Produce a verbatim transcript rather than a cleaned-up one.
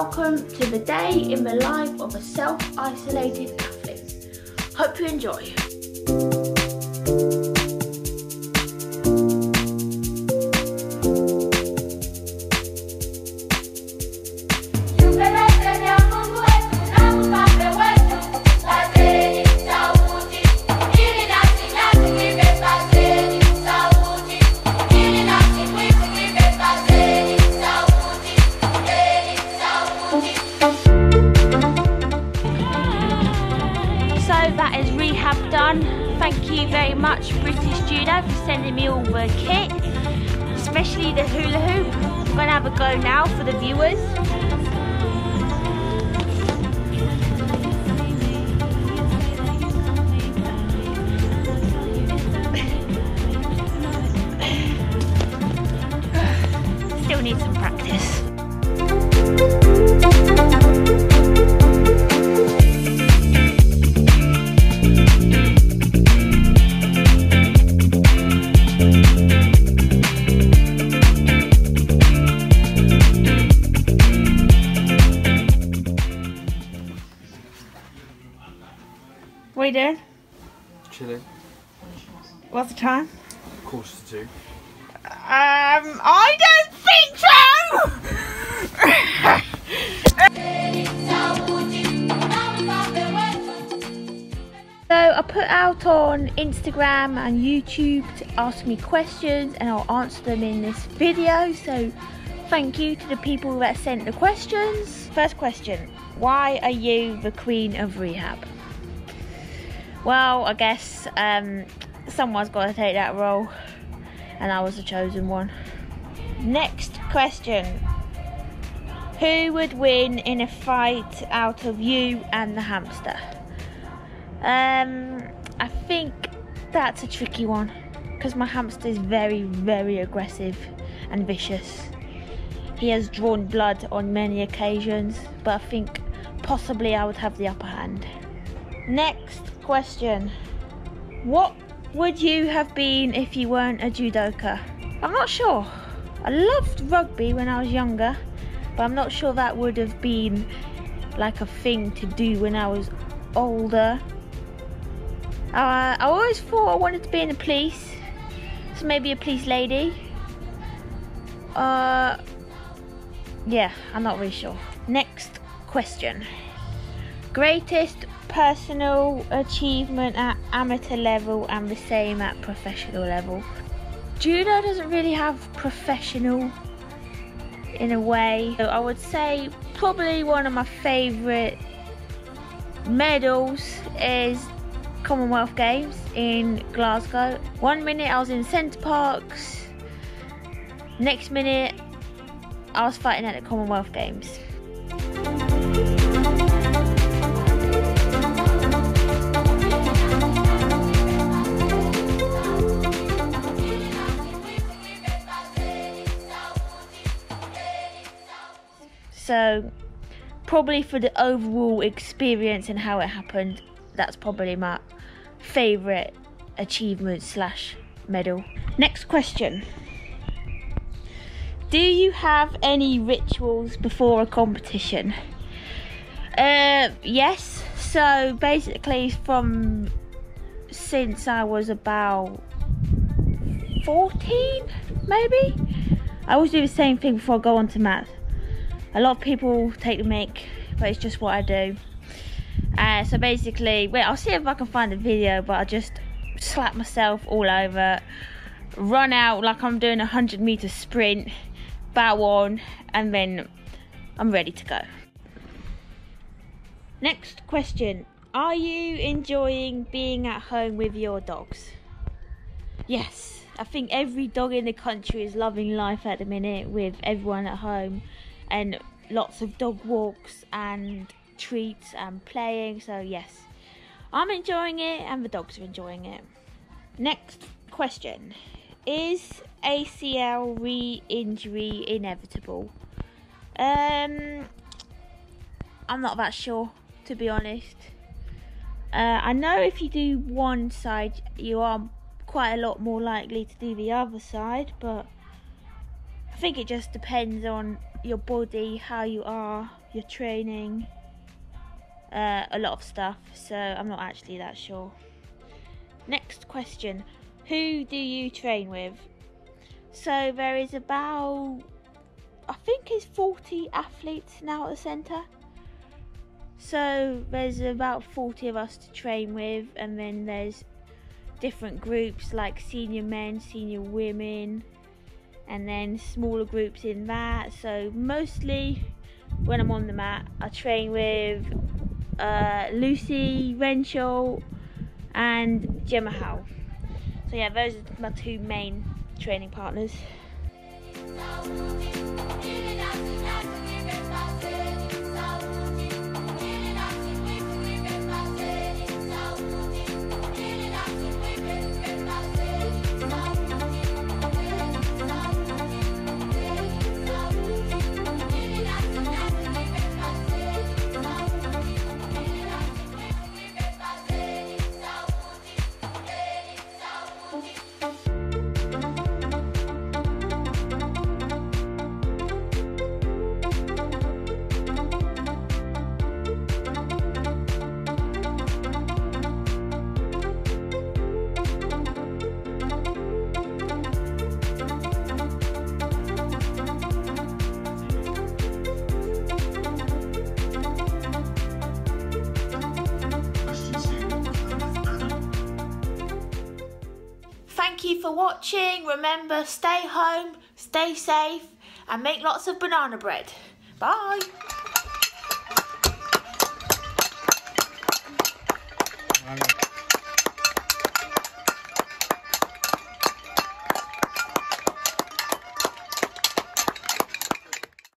welcome to the day in the life of a self-isolated athlete. Hope you enjoy. That is rehab done. Thank you very much, British Judo, for sending me all the kit, especially the hula hoop. I'm going to have a go now for the viewers. Still need some practice. What are you doing? Chilling. What's the time? Quarter to two. Um, I don't think so! So I put out on Instagram and YouTube to ask me questions, and I'll answer them in this video. So thank you to the people that sent the questions. First question, why are you the queen of rehab? Well, I guess um, someone's got to take that role, and I was the chosen one. Next question. Who would win in a fight out of you and the hamster? Um, I think that's a tricky one, because my hamster is very, very aggressive and vicious. He has drawn blood on many occasions, but I think possibly I would have the upper hand. Next question. What would you have been if you weren't a judoka? I'm not sure. I loved rugby when I was younger, but I'm not sure that would have been like a thing to do when I was older. Uh, I always thought I wanted to be in the police, so maybe a police lady. Uh, yeah, I'm not really sure. Next question. Greatest personal achievement at amateur level and the same at professional level. Judo doesn't really have professional in a way. So I would say probably one of my favourite medals is Commonwealth Games in Glasgow. One minute I was in Centre Parks, next minute I was fighting at the Commonwealth Games. So probably for the overall experience and how it happened, that's probably my favourite achievement slash medal. Next question. Do you have any rituals before a competition? Uh, yes. So basically from since I was about fourteen, maybe, I always do the same thing before I go on to mat. A lot of people take the mic, but it's just what I do. Uh, so basically, wait, I'll see if I can find a video, but I just slap myself all over, run out like I'm doing a hundred meter sprint, bow on, and then I'm ready to go. Next question. Are you enjoying being at home with your dogs? Yes, I think every dog in the country is loving life at the minute with everyone at home, and lots of dog walks and treats and playing. So yes, I'm enjoying it and the dogs are enjoying it. Next question. Is A C L re-injury inevitable? Um, I'm not that sure, to be honest. Uh, I know if you do one side, you are quite a lot more likely to do the other side, but I think it just depends on your body, how you are, your training, uh, a lot of stuff. So I'm not actually that sure. Next question, who do you train with? So there is about, I think it's forty athletes now at the centre. So there's about forty of us to train with, and then there's different groups like senior men, senior women, and then smaller groups in that. So mostly when I'm on the mat, I train with uh, Lucy Renshaw and Gemma Howe. So yeah, those are my two main training partners. Thank you for watching. Remember, stay home, stay safe, and make lots of banana bread. Bye. Bye.